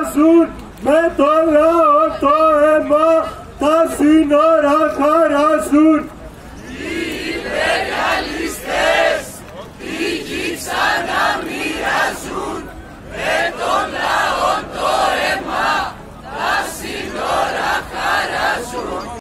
χαράσουν, με το λαό το αίμα τα σύνορα χαράσουν.